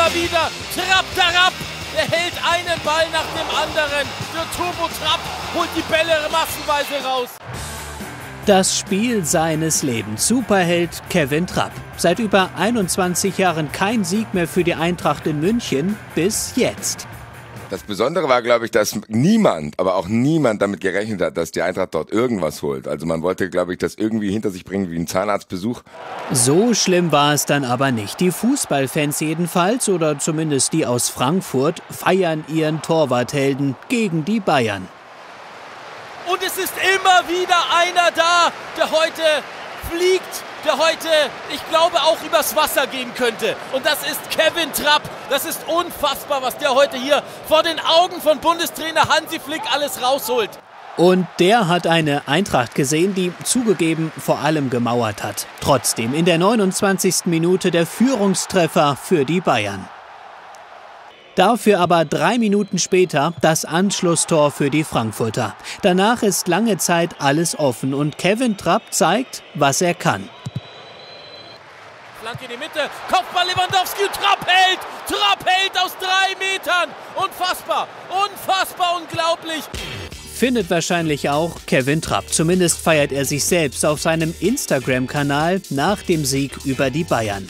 immer wieder. Trapp, Tarap. Er hält einen Ball nach dem anderen. Der Turbo Trapp holt die Bälle massenweise raus. Das Spiel seines Lebens. Superheld Kevin Trapp. Seit über 21 Jahren kein Sieg mehr für die Eintracht in München. Bis jetzt. Das Besondere war, glaube ich, dass niemand, aber auch niemand damit gerechnet hat, dass die Eintracht dort irgendwas holt. Also man wollte, glaube ich, das irgendwie hinter sich bringen wie ein Zahnarztbesuch. So schlimm war es dann aber nicht. Die Fußballfans jedenfalls, oder zumindest die aus Frankfurt, feiern ihren Torwarthelden gegen die Bayern. Und es ist immer wieder einer da, der heute fliegt, der heute, ich glaube, auch übers Wasser gehen könnte. Und das ist Kevin Trapp. Das ist unfassbar, was der heute hier vor den Augen von Bundestrainer Hansi Flick alles rausholt. Und der hat eine Eintracht gesehen, die zugegeben vor allem gemauert hat. Trotzdem in der 29. Minute der Führungstreffer für die Bayern. Dafür aber 3 Minuten später das Anschlusstor für die Frankfurter. Danach ist lange Zeit alles offen und Kevin Trapp zeigt, was er kann. Flanke in die Mitte, Kopfball Lewandowski, Trapp hält aus 3 Metern. Unfassbar, unfassbar, unglaublich. Findet wahrscheinlich auch Kevin Trapp. Zumindest feiert er sich selbst auf seinem Instagram-Kanal nach dem Sieg über die Bayern.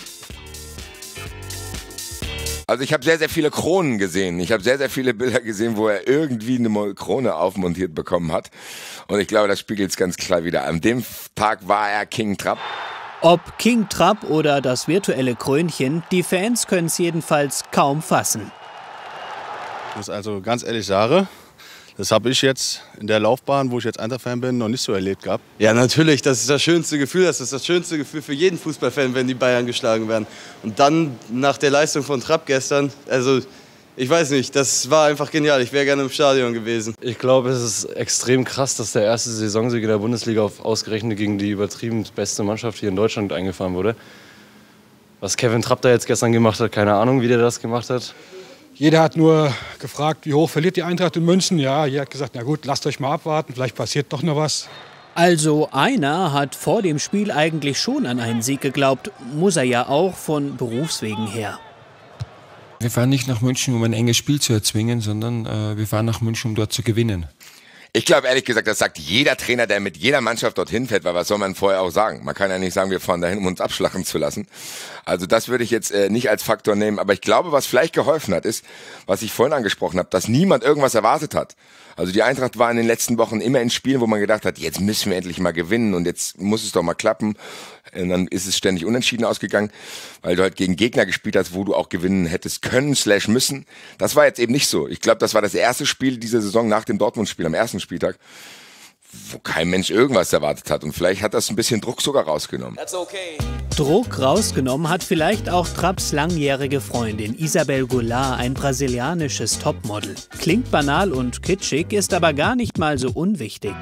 Also ich habe sehr, sehr viele Kronen gesehen. Ich habe sehr, sehr viele Bilder gesehen, wo er irgendwie eine Krone aufmontiert bekommen hat. Und ich glaube, das spiegelt es ganz klar wieder. An dem Tag war er King Trapp. Ob King Trapp oder das virtuelle Krönchen, die Fans können es jedenfalls kaum fassen. Ich muss also ganz ehrlich sagen, das habe ich jetzt in der Laufbahn, wo ich jetzt Eintracht-Fan bin, noch nicht so erlebt gehabt. Ja, natürlich, das ist das schönste Gefühl. Das ist das schönste Gefühl für jeden Fußballfan, wenn die Bayern geschlagen werden. Und dann nach der Leistung von Trapp gestern, also ich weiß nicht, das war einfach genial. Ich wäre gerne im Stadion gewesen. Ich glaube, es ist extrem krass, dass der erste Saisonsieg in der Bundesliga ausgerechnet gegen die übertrieben beste Mannschaft hier in Deutschland eingefahren wurde. Was Kevin Trapp da jetzt gestern gemacht hat, keine Ahnung, wie der das gemacht hat. Jeder hat nur gefragt, wie hoch verliert die Eintracht in München. Ja, jeder hat gesagt, na gut, lasst euch mal abwarten, vielleicht passiert doch noch was. Also einer hat vor dem Spiel eigentlich schon an einen Sieg geglaubt. Muss er ja auch von Berufswegen her. Wir fahren nicht nach München, um ein enges Spiel zu erzwingen, sondern wir fahren nach München, um dort zu gewinnen. Ich glaube ehrlich gesagt, das sagt jeder Trainer, der mit jeder Mannschaft dorthin fährt, weil was soll man vorher auch sagen? Man kann ja nicht sagen, wir fahren dahin, um uns abschlachten zu lassen. Also das würde ich jetzt nicht als Faktor nehmen. Aber ich glaube, was vielleicht geholfen hat, ist, was ich vorhin angesprochen habe, dass niemand irgendwas erwartet hat. Also die Eintracht war in den letzten Wochen immer in Spielen, wo man gedacht hat, jetzt müssen wir endlich mal gewinnen und jetzt muss es doch mal klappen. Und dann ist es ständig unentschieden ausgegangen, weil du halt gegen Gegner gespielt hast, wo du auch gewinnen hättest können / müssen. Das war jetzt eben nicht so. Ich glaube, das war das erste Spiel dieser Saison nach dem Dortmund-Spiel am ersten Spieltag, wo kein Mensch irgendwas erwartet hat. Und vielleicht hat das ein bisschen Druck sogar rausgenommen. Okay. Druck rausgenommen hat vielleicht auch Trapps langjährige Freundin Isabel Goulart, ein brasilianisches Topmodel. Klingt banal und kitschig, ist aber gar nicht mal so unwichtig.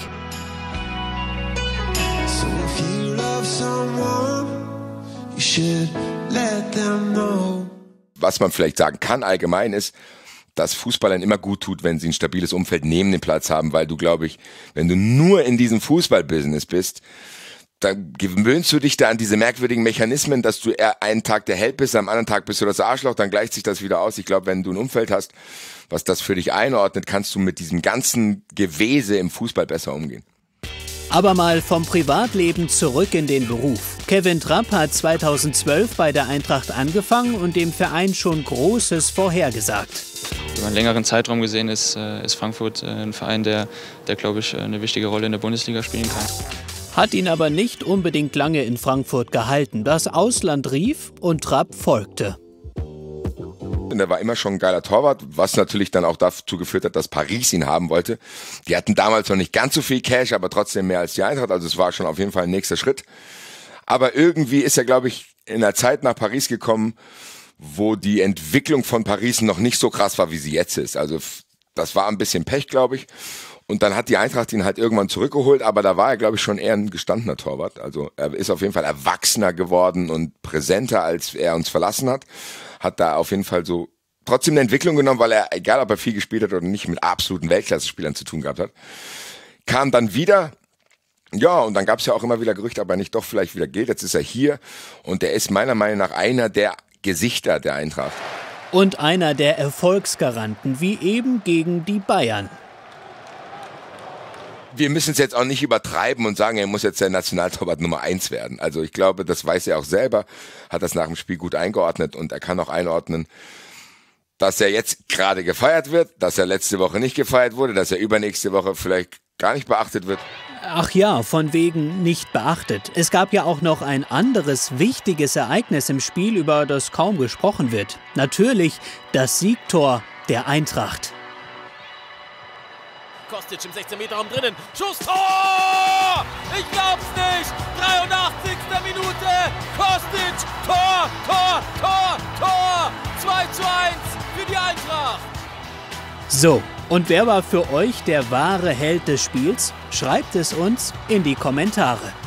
Was man vielleicht sagen kann allgemein ist, dass Fußballern immer gut tut, wenn sie ein stabiles Umfeld neben dem Platz haben, weil du, glaube ich, wenn du nur in diesem Fußballbusiness bist, dann gewöhnst du dich da an diese merkwürdigen Mechanismen, dass du einen Tag der Held bist, am anderen Tag bist du das Arschloch, dann gleicht sich das wieder aus. Ich glaube, wenn du ein Umfeld hast, was das für dich einordnet, kannst du mit diesem ganzen Gewese im Fußball besser umgehen. Aber mal vom Privatleben zurück in den Beruf. Kevin Trapp hat 2012 bei der Eintracht angefangen und dem Verein schon Großes vorhergesagt. Über einen längeren Zeitraum gesehen ist Frankfurt ein Verein, der glaube ich, eine wichtige Rolle in der Bundesliga spielen kann. Hat ihn aber nicht unbedingt lange in Frankfurt gehalten. Das Ausland rief und Trapp folgte. Und er war immer schon ein geiler Torwart, was natürlich dann auch dazu geführt hat, dass Paris ihn haben wollte. Die hatten damals noch nicht ganz so viel Cash, aber trotzdem mehr als die Eintracht. Also es war schon auf jeden Fall ein nächster Schritt. Aber irgendwie ist er, glaube ich, in der Zeit nach Paris gekommen, wo die Entwicklung von Paris noch nicht so krass war, wie sie jetzt ist. Also das war ein bisschen Pech, glaube ich. Und dann hat die Eintracht ihn halt irgendwann zurückgeholt, aber da war er, glaube ich, schon eher ein gestandener Torwart. Also er ist auf jeden Fall erwachsener geworden und präsenter, als er uns verlassen hat. Hat da auf jeden Fall so trotzdem eine Entwicklung genommen, weil er, egal ob er viel gespielt hat oder nicht, mit absoluten Weltklasse-Spielern zu tun gehabt hat. Kam dann wieder, ja, und dann gab es ja auch immer wieder Gerüchte, aber nicht doch vielleicht wieder gilt. Jetzt ist er hier und der ist meiner Meinung nach einer der Gesichter der Eintracht. Und einer der Erfolgsgaranten, wie eben gegen die Bayern. Wir müssen es jetzt auch nicht übertreiben und sagen, er muss jetzt der Nationaltorwart Nummer 1 werden. Also ich glaube, das weiß er auch selber, hat das nach dem Spiel gut eingeordnet und er kann auch einordnen, dass er jetzt gerade gefeiert wird, dass er letzte Woche nicht gefeiert wurde, dass er übernächste Woche vielleicht gar nicht beachtet wird. Ach ja, von wegen nicht beachtet. Es gab ja auch noch ein anderes wichtiges Ereignis im Spiel, über das kaum gesprochen wird. Natürlich das Siegtor der Eintracht. Kostic im 16-Meter-Raum drinnen. Schuss, Tor! Ich glaub's nicht! 83. Minute! Kostic! Tor! Tor! Tor! Tor! 2:1 für die Eintracht! So, und wer war für euch der wahre Held des Spiels? Schreibt es uns in die Kommentare.